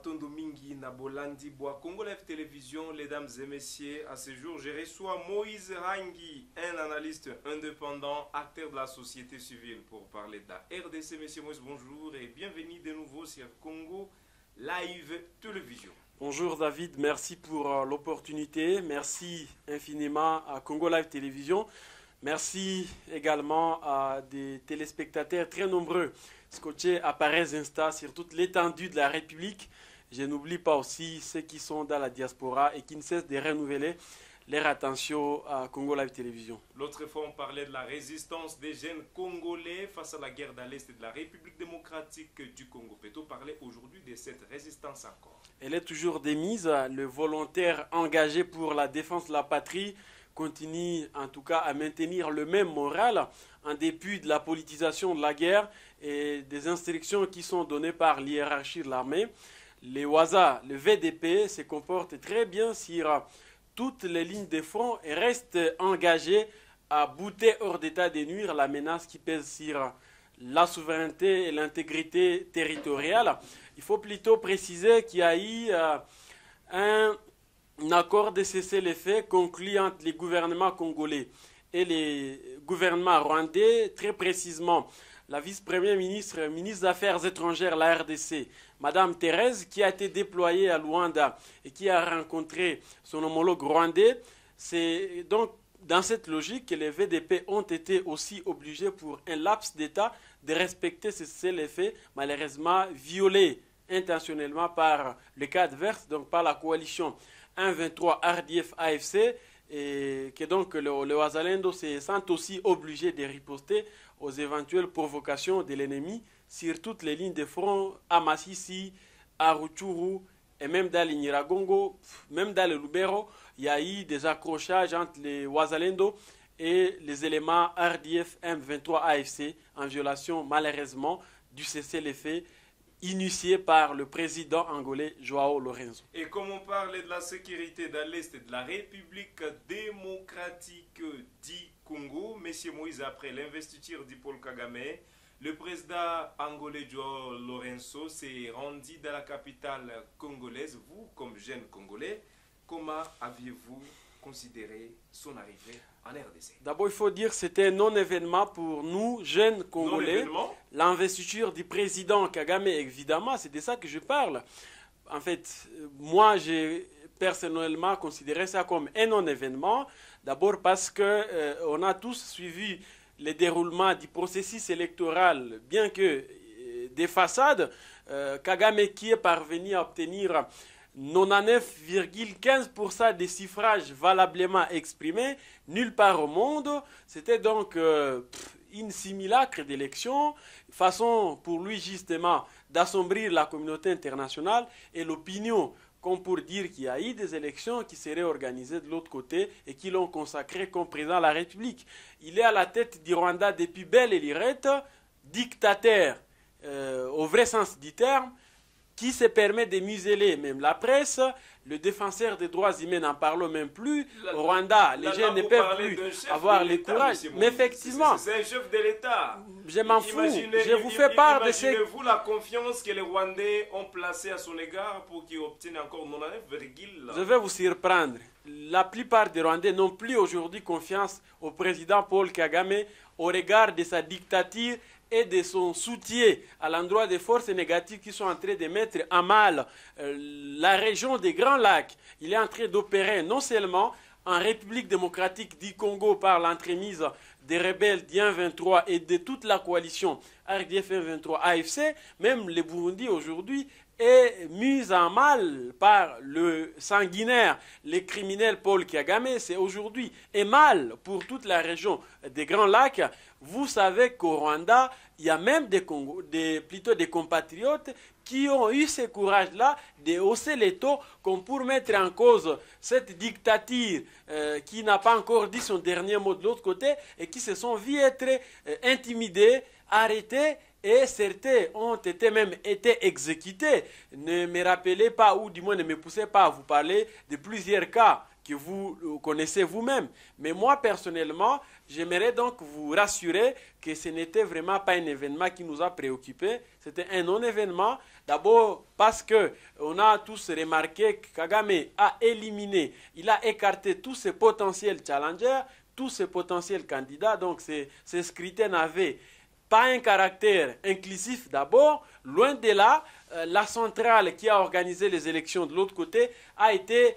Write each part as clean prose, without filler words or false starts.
Matondo Mingi Nabolandi Bois Congo Live Télévision, mesdames et messieurs, à ce jour, je reçois Moïse Rangi, un analyste indépendant, acteur de la société civile, pour parler de la RDC. Monsieur Moïse, bonjour et bienvenue de nouveau sur Congo Live Télévision. Bonjour David, merci pour l'opportunité, merci infiniment à Congo Live Télévision, merci également à des téléspectateurs très nombreux scotchés à Paris Insta sur toute l'étendue de la République. Je n'oublie pas aussi ceux qui sont dans la diaspora et qui ne cessent de renouveler leur attention à Congo Live Télévision. L'autre fois, on parlait de la résistance des jeunes Congolais face à la guerre dans l'Est de la République démocratique du Congo. Peut-on parler aujourd'hui de cette résistance encore? Elle est toujours démise. Le volontaire engagé pour la défense de la patrie continue en tout cas à maintenir le même moral en dépit de la politisation de la guerre et des instructions qui sont données par l'hiérarchie de l'armée. Les Waza, le VDP, se comportent très bien sur toutes les lignes de front et restent engagés à bouter hors d'état de nuire la menace qui pèse sur la souveraineté et l'intégrité territoriale. Il faut plutôt préciser qu'il y a eu un accord de cessez-le-feu conclu entre les gouvernements congolais et les gouvernements rwandais, très précisément la vice-première ministre, ministre des Affaires étrangères, la RDC, Madame Thérèse, qui a été déployée à Luanda et qui a rencontré son homologue rwandais. C'est donc dans cette logique que les VDP ont été aussi obligés pour un laps d'État de respecter ce cessez-le-feu, malheureusement violé intentionnellement par le cas adverse, donc par la coalition 1-23 RDF AFC, et que donc le Wazalendo se sent aussi obligé de riposter aux éventuelles provocations de l'ennemi sur toutes les lignes de front à Massissi, à Rutshuru et même dans le Nyiragongo, même dans le Lubero. Il y a eu des accrochages entre les Wazalendo et les éléments RDF M23 AFC en violation malheureusement du cessez-le-feu initié par le président angolais Joao Lourenço. Et comme on parle de la sécurité dans l'Est de la République démocratique du Congo, M. Moïse, après l'investiture de Paul Kagame, le président angolais Joao Lourenço s'est rendu dans la capitale congolaise. Vous, comme jeune Congolais, comment aviez-vous considéré son arrivée en RDC? D'abord, il faut dire que c'était un non-événement pour nous, jeunes Congolais. L'investiture du président Kagame, évidemment, c'est de ça que je parle. En fait, moi, j'ai personnellement considéré ça comme un non-événement. D'abord parce qu'on a tous suivi le déroulement du processus électoral, bien que des façades, Kagame qui est parvenu à obtenir 99,15% des suffrages valablement exprimés nulle part au monde. C'était donc une simulacre d'élection, façon pour lui justement d'assombrir la communauté internationale et l'opinion, comme pour dire qu'il y a eu des élections qui seraient organisées de l'autre côté et qui l'ont consacré comme président de la République. Il est à la tête du Rwanda depuis belle et lurette, dictateur au vrai sens du terme, qui se permet de museler même la presse. Le défenseur des droits humains n'en parle même plus. Au Rwanda, les gens ne peuvent plus avoir le courage. Mais effectivement, c'est un chef de l'État. Je m'en fous. Je vous fais part de ce... Imaginez-vous la confiance que les Rwandais ont placée à son égard pour qu'il obtienne encore 99,... Je vais vous surprendre. La plupart des Rwandais n'ont plus aujourd'hui confiance au président Paul Kagame au regard de sa dictature et de son soutien à l'endroit des forces négatives qui sont en train de mettre à mal la région des Grands Lacs. Il est en train d'opérer non seulement en République démocratique du Congo par l'entremise des rebelles du 1-23 et de toute la coalition RDF 1-23 AFC, même le Burundi aujourd'hui est mis en mal par le sanguinaire, le criminel Paul Kagame. C'est aujourd'hui et mal pour toute la région des Grands Lacs. Vous savez qu'au Rwanda, il y a même plutôt des compatriotes qui ont eu ce courage-là de hausser les taux comme pour mettre en cause cette dictature qui n'a pas encore dit son dernier mot de l'autre côté et qui se sont vus être intimidés, arrêtés et certains ont même été exécutés. Ne me rappelez pas ou du moins ne me poussez pas à vous parler de plusieurs cas que vous connaissez vous-même. Mais moi, personnellement, j'aimerais donc vous rassurer que ce n'était vraiment pas un événement qui nous a préoccupés. C'était un non-événement. D'abord parce qu'on a tous remarqué que Kagame a éliminé, il a écarté tous ses potentiels challengers, tous ses potentiels candidats. Donc ces scrutins n'avaient pas un caractère inclusif d'abord. Loin de là, la centrale qui a organisé les élections de l'autre côté a été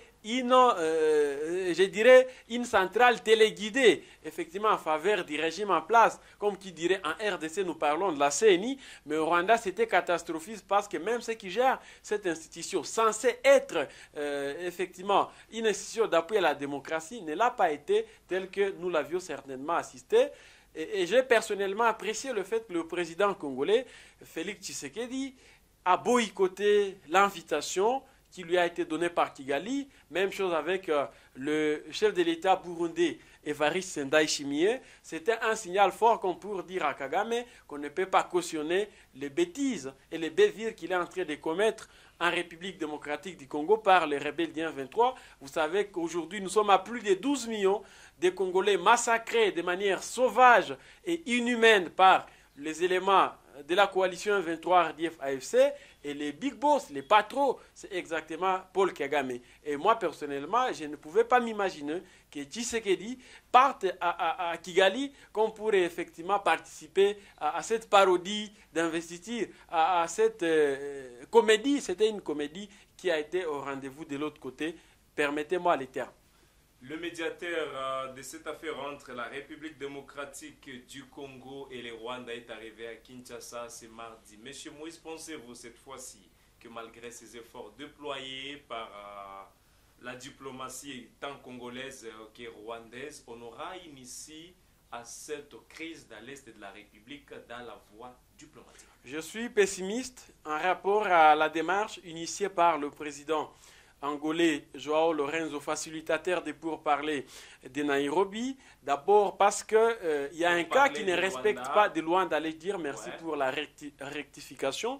je dirais, une centrale téléguidée, effectivement, en faveur du régime en place. Comme qui dirait, en RDC, nous parlons de la CNI, mais au Rwanda, c'était catastrophique parce que même ceux qui gèrent cette institution, censée être, effectivement, une institution d'appui à la démocratie, ne l'a pas été telle que nous l'avions certainement assisté. Et j'ai personnellement apprécié le fait que le président congolais, Félix Tshisekedi, a boycotté l'invitation qui lui a été donnée par Kigali. Même chose avec le chef de l'État burundais, Évariste Ndayishimiye. C'était un signal fort comme pour dire à Kagame qu'on ne peut pas cautionner les bêtises et les bévires qu'il est en train de commettre en République démocratique du Congo par les rebelles du 23. Vous savez qu'aujourd'hui, nous sommes à plus de 12 millions de Congolais massacrés de manière sauvage et inhumaine par les éléments de la coalition 23 RDF-AFC, et les big boss, les patrons, c'est exactement Paul Kagame. Et moi, personnellement, je ne pouvais pas m'imaginer que Tshisekedi parte à Kigali, qu'on pourrait effectivement participer à cette parodie d'investiture, à cette comédie. C'était une comédie qui a été au rendez-vous de l'autre côté. Permettez-moi les termes. Le médiateur de cette affaire entre la République démocratique du Congo et le Rwanda est arrivé à Kinshasa ce mardi. Monsieur Moïse, pensez-vous cette fois-ci que malgré ces efforts déployés par la diplomatie tant congolaise que rwandaise, on aura une issue à cette crise dans l'Est de la République dans la voie diplomatique? Je suis pessimiste en rapport à la démarche initiée par le président angolais Joao Lorenzo, facilitateur des pourparlers de Nairobi. D'abord parce qu'il y a un cas qui ne respecte pas, de loin d'aller dire, merci pour la rectification.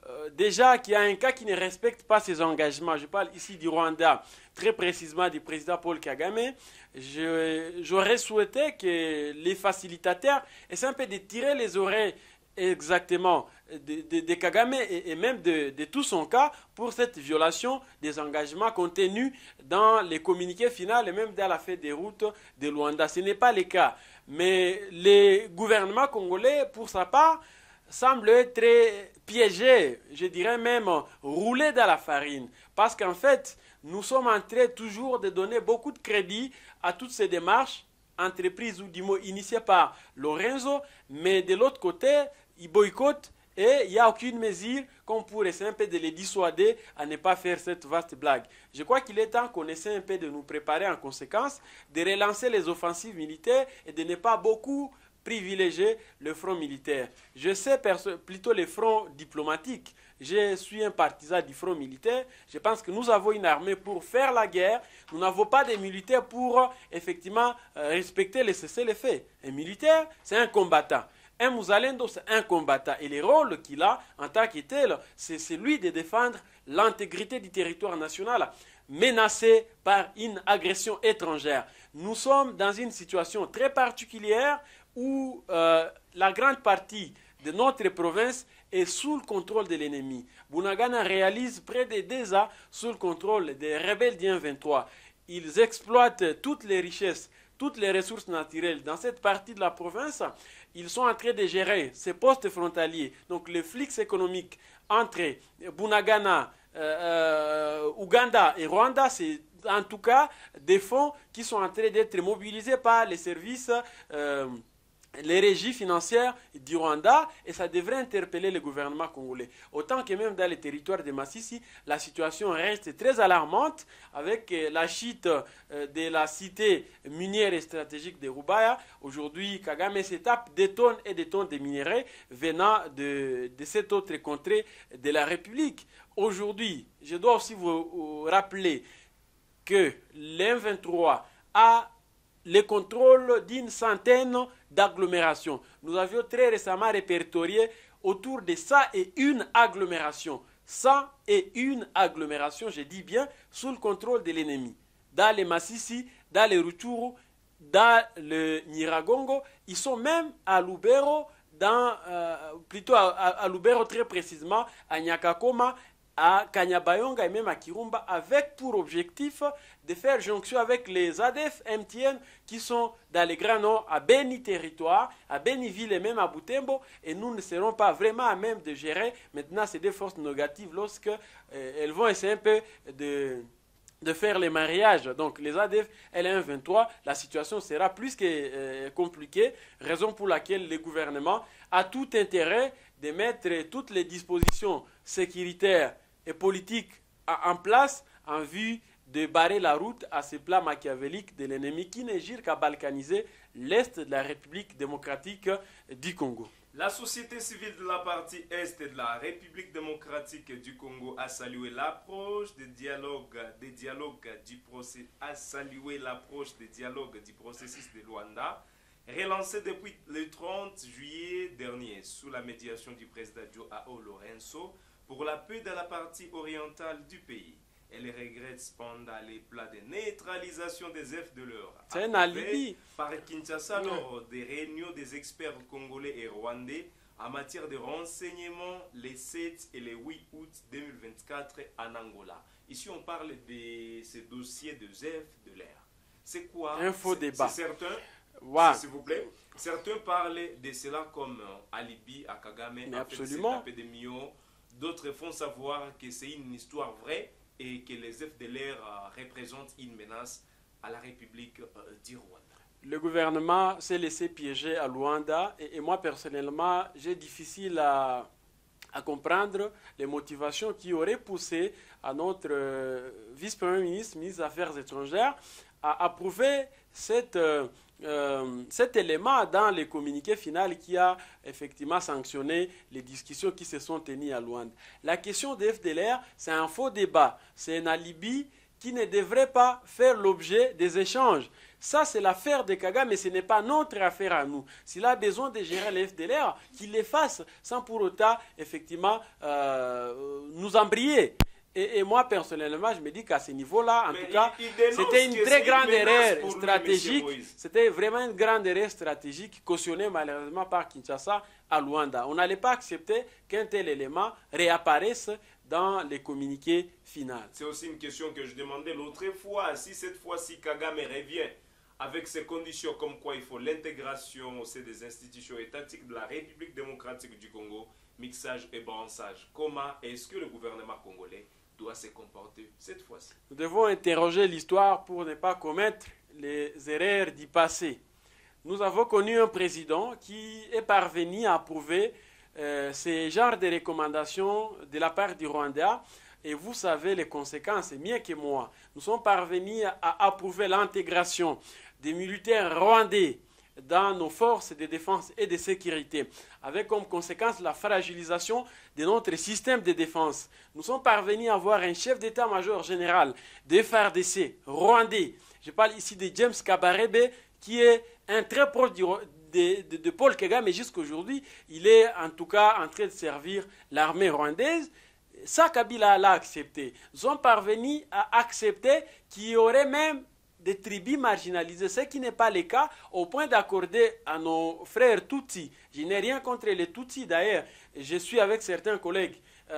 Déjà qu'il y a un cas qui ne respecte pas ses engagements. Je parle ici du Rwanda, très précisément du président Paul Kagame. J'aurais souhaité que les facilitateurs essaient un peu de tirer les oreilles exactement de Kagame et même de tout son cas pour cette violation des engagements contenus dans les communiqués finaux et même dans la feuille de route de Luanda. Ce n'est pas le cas. Mais le gouvernement congolais, pour sa part, semble très piégé, je dirais même roulé dans la farine. Parce qu'en fait, nous sommes en train toujours de donner beaucoup de crédit à toutes ces démarches, entreprises ou du mot initiées par Lorenzo, mais de l'autre côté, ils boycottent et il n'y a aucune mesure qu'on pourrait essayer un peu de les dissuader à ne pas faire cette vaste blague. Je crois qu'il est temps qu'on essaie un peu de nous préparer en conséquence, de relancer les offensives militaires et de ne pas beaucoup privilégier le front militaire. Je sais plutôt le front diplomatique. Je suis un partisan du front militaire. Je pense que nous avons une armée pour faire la guerre. Nous n'avons pas des militaires pour effectivement respecter les cessez-le-feu. Un militaire, c'est un combattant. Un Mouzalendo, c'est un combattant. Et le rôle qu'il a en tant que tel, c'est celui de défendre l'intégrité du territoire national menacé par une agression étrangère. Nous sommes dans une situation très particulière où la grande partie de notre province est sous le contrôle de l'ennemi. Bunagana réalise près de 2 ans sous le contrôle des rebelles du 23. Ils exploitent toutes les richesses, toutes les ressources naturelles dans cette partie de la province. Ils sont en train de gérer ces postes frontaliers. Donc le flux économique entre Bunagana, Ouganda et Rwanda, c'est en tout cas des fonds qui sont en train d'être mobilisés par les services, les régies financières du Rwanda, et ça devrait interpeller le gouvernement congolais. Autant que même dans les territoires de Massissi, la situation reste très alarmante avec la chute de la cité minière et stratégique de Rubaya. Aujourd'hui, Kagame se tape des tonnes et des tonnes de minerais venant de cette autre contrée de la République. Aujourd'hui, je dois aussi vous rappeler que l'M23 a le contrôle d'une centaine d'agglomérations. Nous avions très récemment répertorié autour de 101 agglomérations. 101 agglomérations, je dis bien, sous le contrôle de l'ennemi. dans les Massissi, dans les Rutshuru, dans le Nyiragongo, ils sont même à Lubero, plutôt à Lubero très précisément, à Nyakakoma, à Kanyabayonga et même à Kirumba, avec pour objectif de faire jonction avec les ADF MTN qui sont dans les Grands Nord, à Beni Territoire, à Beniville et même à Butembo, et nous ne serons pas vraiment à même de gérer maintenant ces deux forces négatives lorsque elles vont essayer un peu de faire les mariages. Donc les ADF L1-23, la situation sera plus que compliquée, raison pour laquelle le gouvernement a tout intérêt de mettre toutes les dispositions sécuritaires et politiques en place en vue de barrer la route à ce plan machiavélique de l'ennemi qui n'est qu'à balkaniser l'Est de la République démocratique du Congo. La société civile de la partie Est de la République démocratique du Congo a salué l'approche des dialogues du processus de Luanda, relancé depuis le 30 juillet dernier sous la médiation du président Joao Lourenço pour la paix dans la partie orientale du pays. Elle regrette cependant les plans de neutralisation des FDLR approuvés par Kinshasa lors des réunions des experts congolais et rwandais en matière de renseignement les 7 et les 8 août 2024 en Angola. Ici, on parle de ces dossiers de FDLR. C'est quoi? Un faux débat. C'est certain. Wow. S'il vous plaît. Certains parlent de cela comme alibi à Kagame. Mais absolument. D'autres font savoir que c'est une histoire vraie et que les FDLR représentent une menace à la République du Rwanda. Le gouvernement s'est laissé piéger à Luanda et moi personnellement, j'ai difficile à comprendre les motivations qui auraient poussé à notre vice-premier ministre, ministre des Affaires étrangères, à approuver cet élément dans le communiqué final qui a effectivement sanctionné les discussions qui se sont tenues à Luanda. La question des FDLR, c'est un faux débat, c'est un alibi qui ne devrait pas faire l'objet des échanges. Ça, c'est l'affaire de Kagame, mais ce n'est pas notre affaire à nous. S'il a besoin de gérer les FDLR, qu'il les fasse sans pour autant, effectivement, nous embrayer. Et moi, personnellement, je me dis qu'à ce niveau-là, en tout cas, c'était une très grande erreur stratégique. C'était vraiment une grande erreur stratégique cautionnée malheureusement par Kinshasa à Luanda. On n'allait pas accepter qu'un tel élément réapparaisse dans les communiqués finaux. C'est aussi une question que je demandais l'autre fois. Si cette fois-ci Kagame revient avec ces conditions comme quoi il faut l'intégration aussi des institutions étatiques de la République démocratique du Congo, mixage et branchage, comment est-ce que le gouvernement congolais doit se comporter cette fois-ci? Nous devons interroger l'histoire pour ne pas commettre les erreurs du passé. Nous avons connu un président qui est parvenu à approuver ce genre de recommandations de la part du Rwanda. Et vous savez les conséquences, mieux que moi. Nous sommes parvenus à approuver l'intégration des militaires rwandais dans nos forces de défense et de sécurité, avec comme conséquence la fragilisation de notre système de défense. Nous sommes parvenus à avoir un chef d'état-major général de FARDC rwandais. Je parle ici de James Kabarebe, qui est un très proche de Paul Kagame, mais jusqu'aujourd'hui, il est en tout cas en train de servir l'armée rwandaise. Ça, Kabila l'a accepté. Nous sommes parvenus à accepter qu'il y aurait même des tribus marginalisées, ce qui n'est pas le cas, au point d'accorder à nos frères Tutsis. Je n'ai rien contre les Tutsis d'ailleurs. Je suis avec certains collègues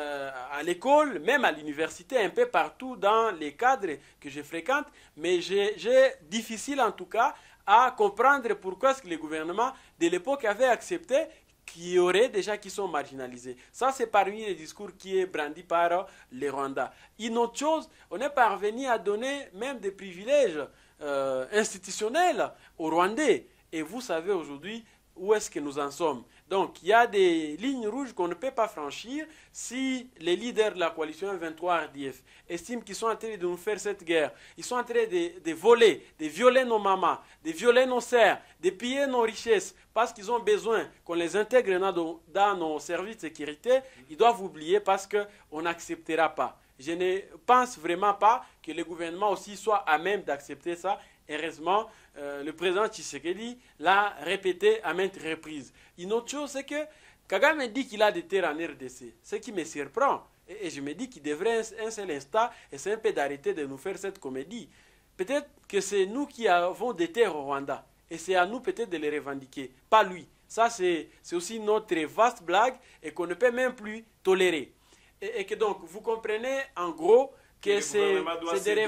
à l'école, même à l'université, un peu partout dans les cadres que je fréquente, mais j'ai difficile en tout cas à comprendre pourquoi est-ce que le gouvernement de l'époque avait accepté qu'il y aurait des gens qui sont marginalisés. Ça, c'est parmi les discours qui est brandi par les Rwandais. Une autre chose, on est parvenu à donner même des privilèges institutionnels aux Rwandais. Et vous savez aujourd'hui où est-ce que nous en sommes. Donc, il y a des lignes rouges qu'on ne peut pas franchir si les leaders de la coalition 23 RDF estiment qu'ils sont en train de nous faire cette guerre. Ils sont en train de voler, de violer nos mamans, de violer nos sœurs, de piller nos richesses parce qu'ils ont besoin qu'on les intègre dans nos services de sécurité. Ils doivent oublier parce qu'on n'acceptera pas. Je ne pense vraiment pas que le gouvernement aussi soit à même d'accepter ça. Heureusement, le président Tshisekedi l'a répété à maintes reprises. Une autre chose, c'est que Kagame dit qu'il a des terres en RDC, ce qui me surprend. Et je me dis qu'il devrait un seul instant essayer un peu d'arrêter de nous faire cette comédie. peut-être que c'est nous qui avons des terres au Rwanda. Et c'est à nous peut-être de les revendiquer, pas lui. Ça, c'est aussi notre vaste blague et qu'on ne peut même plus tolérer. Et que donc, vous comprenez en gros que c'est des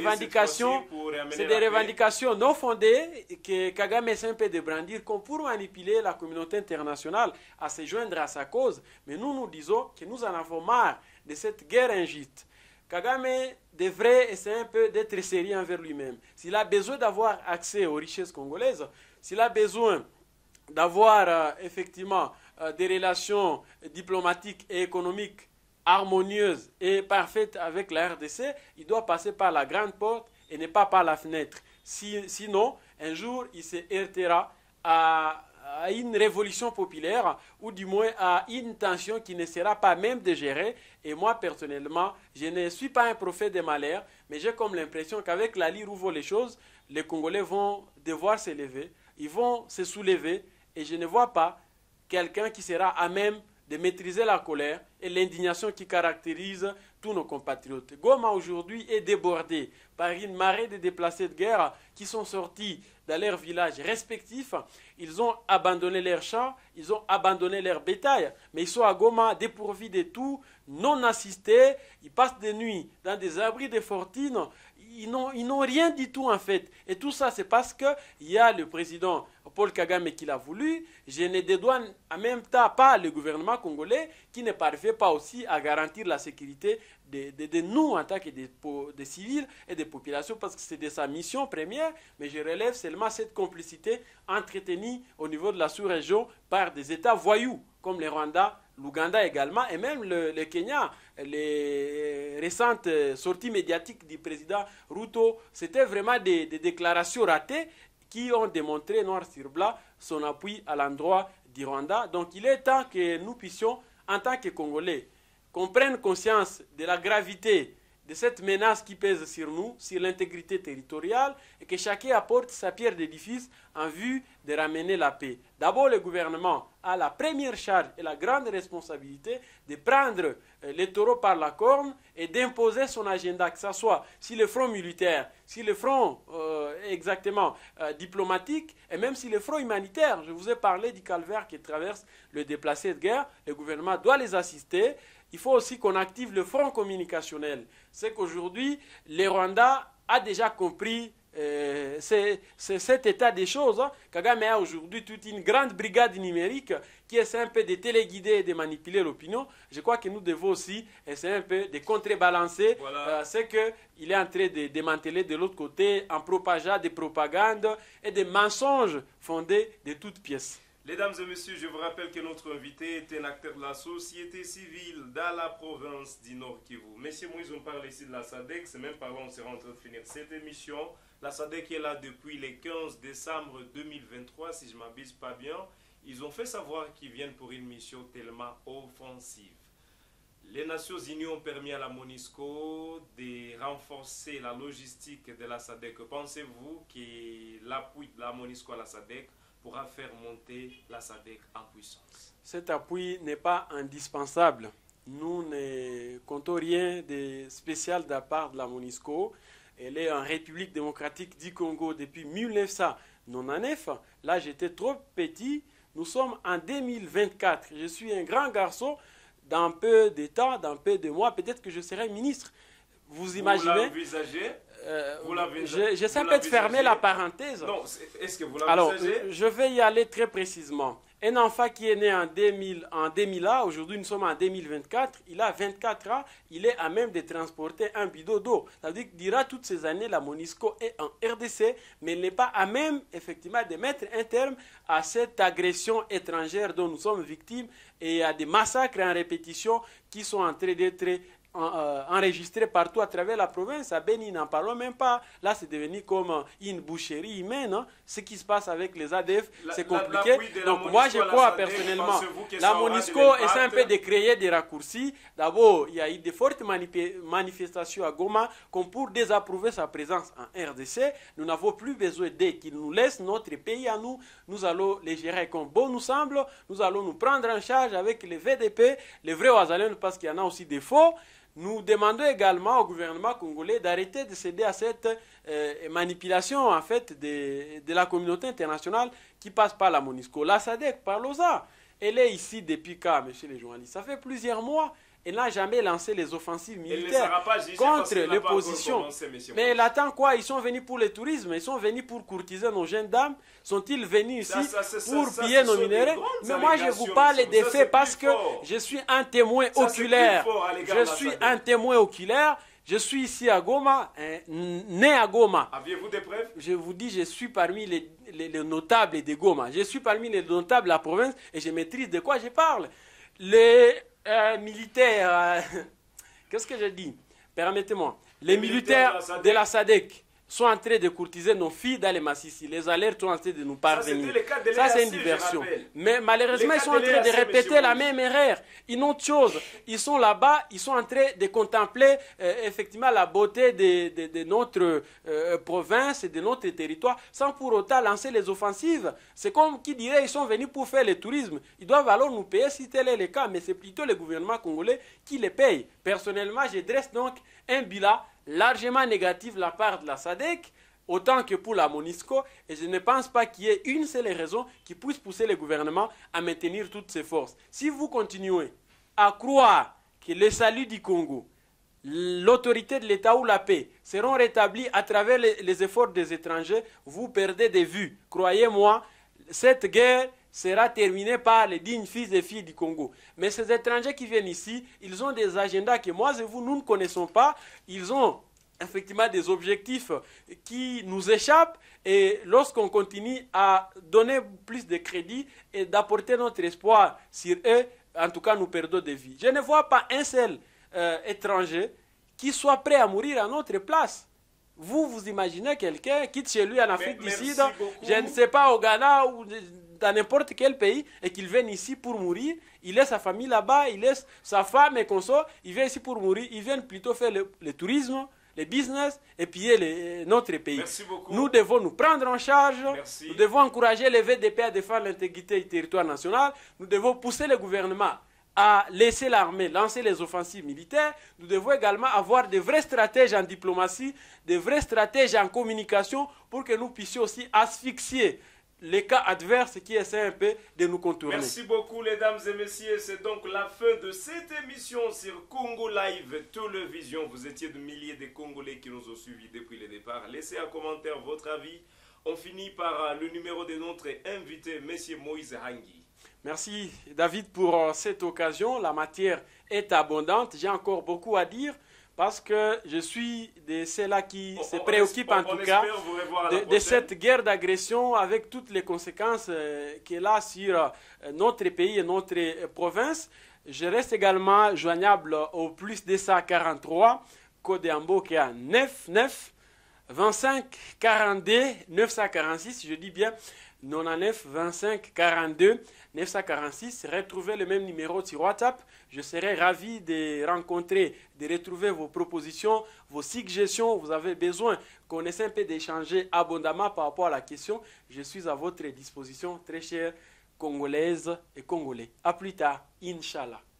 revendications non fondées que Kagame essaie un peu de brandir comme pour manipuler la communauté internationale à se joindre à sa cause. Mais nous disons que nous en avons marre de cette guerre injuste. Kagame devrait essayer un peu d'être sérieux envers lui-même. S'il a besoin d'avoir accès aux richesses congolaises, s'il a besoin d'avoir effectivement des relations diplomatiques et économiques harmonieuse et parfaite avec la RDC, il doit passer par la grande porte et ne pas par la fenêtre. Sinon, un jour, il se heurtera à une révolution populaire ou du moins à une tension qui ne sera pas même de gérer. Et moi, personnellement, je ne suis pas un prophète des malheurs, mais j'ai comme l'impression qu'avec la lyre où vont les choses, les Congolais vont devoir s'élever, ils vont se soulever et je ne vois pas quelqu'un qui sera à même de maîtriser la colère et l'indignation qui caractérise tous nos compatriotes. Goma aujourd'hui est débordé par une marée de déplacés de guerre qui sont sortis dans leurs villages respectifs. Ils ont abandonné leurs champs, ils ont abandonné leur bétail, mais ils sont à Goma dépourvus de tout, non assistés, ils passent des nuits dans des abris de fortune, ils n'ont rien du tout en fait. Et tout ça, c'est parce qu'il y a le président Paul Kagame qui l'a voulu. Je ne dédouane en même temps pas le gouvernement congolais qui ne parvient pas aussi à garantir la sécurité de nous en tant que des civils et des populations parce que c'est de sa mission première. Mais je relève seulement cette complicité entretenue au niveau de la sous-région par des États voyous comme le Rwanda, l'Ouganda également, et même le Kenya. Les récentes sorties médiatiques du président Ruto, c'était vraiment des déclarations ratées qui ont démontré noir sur blanc son appui à l'endroit du Rwanda. Donc il est temps que nous puissions, en tant que Congolais, qu'on prenne conscience de la gravité de cette menace qui pèse sur nous, sur l'intégrité territoriale, et que chacun apporte sa pierre d'édifice en vue de ramener la paix. D'abord, le gouvernement a la première charge et la grande responsabilité de prendre les taureaux par la corne et d'imposer son agenda, que ce soit sur le front militaire, sur le front diplomatique, et même sur le front humanitaire. Je vous ai parlé du calvaire qui traverse le déplacé de guerre. Le gouvernement doit les assister. Il faut aussi qu'on active le front communicationnel. C'est qu'aujourd'hui, le Rwanda a déjà compris cet état des choses. Kagame a aujourd'hui toute une grande brigade numérique qui essaie un peu de téléguider et de manipuler l'opinion. Je crois que nous devons aussi essayer un peu de contrebalancer ce qu'il est en train de démanteler de l'autre côté en propageant des propagandes et des mensonges fondés de toutes pièces. Mesdames et messieurs, je vous rappelle que notre invité est un acteur de la société civile dans la province du Nord Kivu. Monsieur Moïse, on parle ici de la SADC, c'est même par là on sera en train de finir cette émission. La SADC est là depuis le 15 décembre 2023, si je ne m'abuse pas bien. Ils ont fait savoir qu'ils viennent pour une mission tellement offensive. Les Nations Unies ont permis à la MONUSCO de renforcer la logistique de la SADC. Pensez-vous que l'appui de la MONUSCO à la SADC pourra faire monter la SADC en puissance? Cet appui n'est pas indispensable. Nous ne comptons rien de spécial de la part de la MONUSCO. Elle est en République démocratique du Congo depuis 1999. Là, j'étais trop petit. Nous sommes en 2024. Je suis un grand garçon. Dans peu de temps, dans peu de mois, peut-être que je serai ministre. Vous imaginez? Vous l'envisagez? J'essaie un peu de fermer la parenthèse. Non, est-ce que vous l'envisagez? Alors, je vais y aller très précisément. Un enfant qui est né en 2000 ans, aujourd'hui nous sommes en 2024, il a 24 ans, il est à même de transporter un bidon d'eau. Ça veut dire que durant toutes ces années, la MONUSCO est en RDC, mais elle n'est pas à même effectivement de mettre un terme à cette agression étrangère dont nous sommes victimes et à des massacres en répétition qui sont en train d'être enregistrés partout à travers la province. À Beni, n'en parlons même pas. Là, c'est devenu comme une boucherie humaine. Hein. Ce qui se passe avec les ADF, c'est compliqué. Donc, moi, je crois personnellement, la MONUSCO essaie un peu de créer des raccourcis. D'abord, il y a eu de fortes manifestations à Goma comme pour désapprouver sa présence en RDC. Nous n'avons plus besoin d'eux qu'ils nous laissent notre pays à nous. Nous allons les gérer comme bon nous semble. Nous allons nous prendre en charge avec les VDP, les vrais Ouazalènes, parce qu'il y en a aussi des faux. Nous demandons également au gouvernement congolais d'arrêter de céder à cette manipulation en fait de la communauté internationale qui passe par la MONUSCO. La SADC, parlons-en. Elle est ici depuis quand, monsieur les journalistes? Ça fait plusieurs mois. Elle n'a jamais lancé les offensives militaires contre l'opposition. Mais elle attend quoi? Ils sont venus pour le tourisme, ils sont venus pour courtiser nos jeunes dames. Sont-ils venus ici pour piller nos minéraux? Mais moi, je vous parle des faits parce que je suis un témoin oculaire. Je suis un témoin oculaire. Je suis ici à Goma, né à Goma. Aviez-vous des preuves? Je vous dis, je suis parmi les notables de Goma. Je suis parmi les notables de la province et je maîtrise de quoi je parle. Les militaires, qu'est-ce que je dis? Permettez-moi. Les militaires de la SADC sont en train de courtiser nos filles dans les Massissi. Les alertes sont en train de nous parvenir. Ça, c'est une diversion. Mais malheureusement, ils sont en train de répéter la même erreur. Une autre chose, ils sont là-bas, ils sont en train de contempler effectivement la beauté de notre province et de notre territoire sans pour autant lancer les offensives. C'est comme qui dirait ils sont venus pour faire le tourisme. Ils doivent alors nous payer si tel est le cas, mais c'est plutôt le gouvernement congolais qui les paye. Personnellement, je dresse donc un bilan largement négatif de la part de la SADC, autant que pour la MONUSCO, et je ne pense pas qu'il y ait une seule raison qui puisse pousser le gouvernement à maintenir toutes ses forces. Si vous continuez à croire que le salut du Congo, l'autorité de l'État ou la paix seront rétablis à travers les efforts des étrangers, vous perdez de vue. Croyez-moi, cette guerre sera terminée par les dignes fils et filles du Congo. Mais ces étrangers qui viennent ici, ils ont des agendas que moi et vous, nous ne connaissons pas. Ils ont effectivement des objectifs qui nous échappent. Et lorsqu'on continue à donner plus de crédit et d'apporter notre espoir sur eux, en tout cas, nous perdons des vies. Je ne vois pas un seul étranger qui soit prêt à mourir à notre place. Vous imaginez quelqu'un quitte chez lui en Afrique du Sud, je ne sais pas, au Ghana ou dans n'importe quel pays, et qu'il vienne ici pour mourir, il laisse sa famille là-bas, il laisse sa femme et consort, il vient ici pour mourir, ils viennent plutôt faire le tourisme, le business et piller notre pays. Merci beaucoup. Nous devons nous prendre en charge, Merci. Nous devons encourager les VDP à défendre l'intégrité du territoire national, nous devons pousser le gouvernement à laisser l'armée lancer les offensives militaires. Nous devons également avoir de vrais stratèges en diplomatie, de vrais stratèges en communication pour que nous puissions aussi asphyxier les cas adverses qui essaient un peu de nous contourner. Merci beaucoup, mesdames et messieurs. C'est donc la fin de cette émission sur Congo Live Télévision. Vous étiez de milliers de Congolais qui nous ont suivis depuis le départ. Laissez en commentaire votre avis. On finit par le numéro de notre invité, M. Moïse Hangi. Merci David pour cette occasion. La matière est abondante. J'ai encore beaucoup à dire parce que je suis de ceux-là qui se préoccupent en tout cas de cette guerre d'agression avec toutes les conséquences qu'elle a sur notre pays et notre province. Je reste également joignable au plus 243 code Ambo qui est à 99 25 42 946, je dis bien 99 25 42 946. Retrouvez le même numéro sur WhatsApp. Je serai ravi de rencontrer, de retrouver vos propositions, vos suggestions. Vous avez besoin qu'on essaie un peu d'échanger abondamment par rapport à la question. Je suis à votre disposition, très chers Congolaises et Congolais. À plus tard, Inch'Allah.